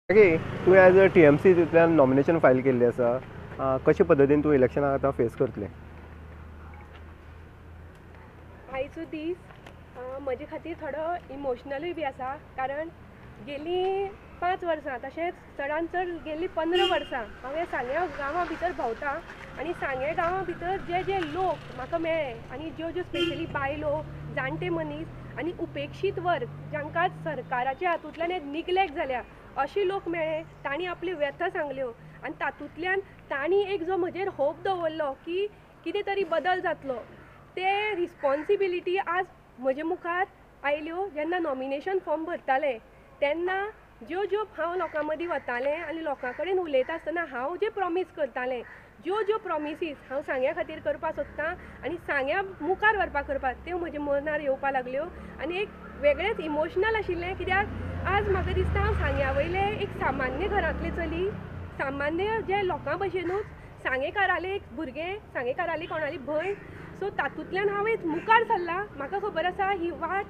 Okay, तू as a TMCतल्यान nomination file केल्लें आसा. कशे पद्दतीन तूं इलेक्शनाक आतां फेस करतलें? आयचो दीस म्हजे खातीर थोडो इमोशनलूय बी आसा, कारण गेलीं 5 वर्सां तशेंच चडांत चड गेल्लीं 15 वर्सां हांव ह्या सांग्या गांवा भितर भोंवतां. आनी सांग्या गांवा भितर जे जे लोक म्हाका मेळ्ळे आनी ज्यो ज्यो स्पेशली बायलो, जाणटे मनीस आनी उपेक्षीत वर्ग जांकां सरकाराच्या हातूंतल्यान एक निग्लेक्ट जाल्या अशे लोक मेळ्ळे. तांणी आपल्यो व्यथा सांगल्यो आनी तातूंतल्यान तांणी एक जो म्हजेर होप दवरलो की कितें तरी बदल जातलो. ते रिस्पॉन्सिबिलिटी आज म्हजे मुखार आयल्यो. जेन्ना नॉमिनेशन फॉर्म भरताले तेन्ना ज्यो ज्यो हांव लोकां मदीं वतालें आनी लोकां कडेन उलयता आसतना हांव जे प्रॉमीस करतालें, ज्यो ज्यो प्रॉमिसीस हांव सांग्या खातीर करपाक सोदतां आनी सांग्या मुखार व्हरपाक करपाक, त्यो म्हज्या मनार येवपाक लागल्यो. आनी एक वेगळेंच इमोशनल आशिल्लें, कित्याक आज म्हाका दिसता हांव सांग्या वयलें एक सामान्य घरांतलें चली, सामान्य जे लोकां भशेनूच सांगेकारालें एक भुरगें, सांगेकाराली कोणाली भयण. सो तातूंतल्यान हांव एक मुखार सरलां. म्हाका खबर आसा ही वाट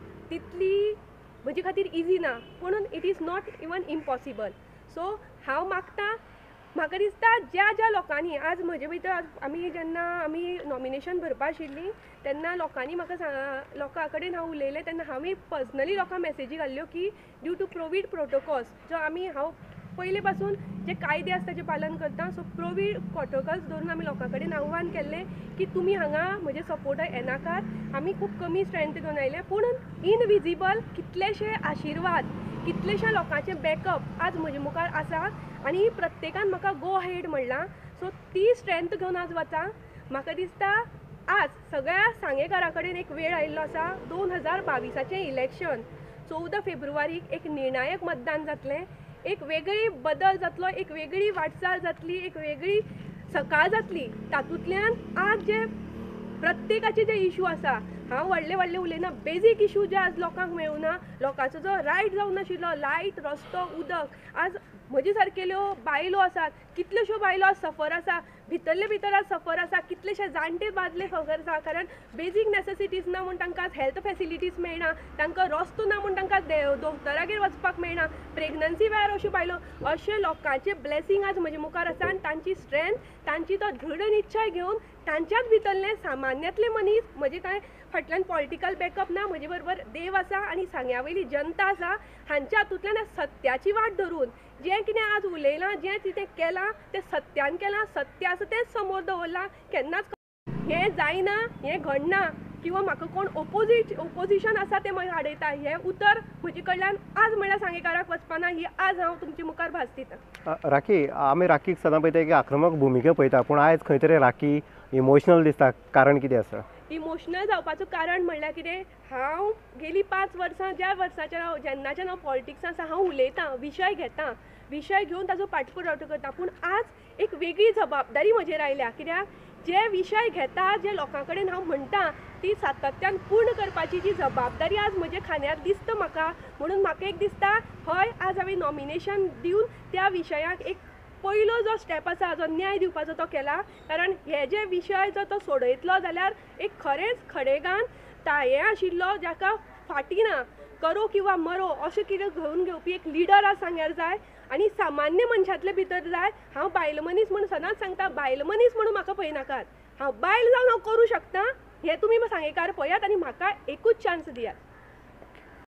तितली म्हजे खातीर इजी ना, पूण it is not even impossible. So हांव मागतां, म्हाका दिसता ज्या ज्या लोकांनी आज म्हजे भितर जेन्ना आमी नॉमिनेशन भरपा आशिल्लीं तेन्ना लोकांनी म्हाका लोकां कडेन हांव उलयलें तेन्ना हांवें पर्सनली लोकांक मॅसेजी घाल्ल्यो की ड्यू टू कोवीड प्रोटोकॉल्स जो हांव पयले पासून जे कायदे आसता जे पालन करता, सो कोवीड प्रोटोकॉल्स दवरून आमी लोकां कडेन आव्हान केल्लें की तुमी हांगा म्हजे सपोर्टाक येनाकात. आमी खूब कमी स्ट्रेंथ घेवन आयले, पूण इनविजिबल कितलेशे आशिर्वाद, कितलेशे लोकांचे बॅकअप आज म्हजे मुखार आसा आनी प्रत्येकान म्हाका गो हेड म्हणलां. सो ती स्ट्रेंथ घेवन आज वता. म्हाका दिसता आज सगळ्या सांगेकारा कडेन एक वेळ आयिल्लो आसा. 2022चें इलेक्शन 14 फेब्रुवारीक एक निर्णायक मतदान जातलें. एक वेगळी बदल जातलो, एक वेगळी वाटचाल जातली, एक वेगळी सकाळ जातली. तातूंतल्यान आज जे प्रत्येकाचे जे इशू आसा, हांव व्हडले व्हडले उलयना, बेजीक इशू जे आज लोकांक मेळूना, लोकांचो जो रायट जावं नाशिल्लो, लायट, रस्तो, उदक, आज म्हजे सारकेल्यो बायलो आसात, कितल्योश्यो बायलो आज सफर आसा, भितरले भितर आज सफर आसा, कितलेशे जाणटे बादले सफर आसा, कारण बेजीक नॅसेसिटीज ना म्हूण तांकां हेल्थ फॅसिलिटीज मेळना, तांकां रस्तो ना म्हूण तांकां दोतोरागेर वचपाक मेळना, प्रेग्नन्सी वेळार अश्यो बायलो, अशे लोकांचे ब्लेसींग आज म्हजे मुखार आसा. आनी तांची स्ट्रेंथ, तांची तो दृढ निश्चय घेवन तांच्याच भितरले सामान्यांतले मनीस, म्हजे कांय फाटल्यान पॉलिटिकल बॅकअप ना, म्हजे बरोबर देव आसा आनी सांग्या वयली जनता आसा, हांच्या हातूंतल्यान सत्याची वाट धरून जें कितें आज उलयलां, जें कितें केलां तें सत्यान केलां. सत्य आसा तेंच समोर दवरलां. केन्नाच हें जायना, हें घडना, किंवा म्हाका कोण ओपोजिशन आसा तें म्हाका आडयता, हें उतर म्हजे कडल्यान आज म्हणल्यार सांगेकाराक वचपाना. ही आज हांव तुमचे मुखार भास दितां. राखी, आमी राखीक सदां पळयता की आक्रमक भुमिका पळयता, पूण आयज खंय तरी राखी इमोशनल दिसता. कारण कितें आसा? इमोशनल जावपाचो कारण म्हणल्यार कितें, हांव गेलीं 5 वर्सां ज्या वर्साच्या जेन्नाच्यान हांव पॉलिटिक्सान आसा हांव उलयतां, विशय घेतां, विशय घेवन ताजो पाठपुरावो करता. पूण आज एक वेगळी जबाबदारी म्हजेर आयल्या, कित्याक जे विशय घेता, जे लोकां कडेन हांव म्हणटां ती सातत्यान पूर्ण करपाची जी जबाबदारी आज म्हजे खांद्यार दिसता म्हाका. म्हणून म्हाका एक दिसता, हय, आज हांवें नॉमिनेशन दिवन त्या विशयाक एक पयलो जो स्टेप आसा, जो न्याय दिवपाचो तो केला. कारण हे जे विशय जो तो सोडयतलो जाल्यार एक खरेंच खडेगान हें आशिल्लो जाका फाटी ना, करो किंवा मरो अशें कितें घेवन घेवपी एक लिडर आज सांग्यार जाय आनी सामान्य मनशांतले भितर जाय. हांव बायल मनीस म्हणून सदांच सांगता, बायल मनीस म्हणून म्हाका पळयनाकात, हांव बायल जावन हांव करूं शकतां हें तुमी सांगेकार पळयात आनी म्हाका एकूच चान्स दियात.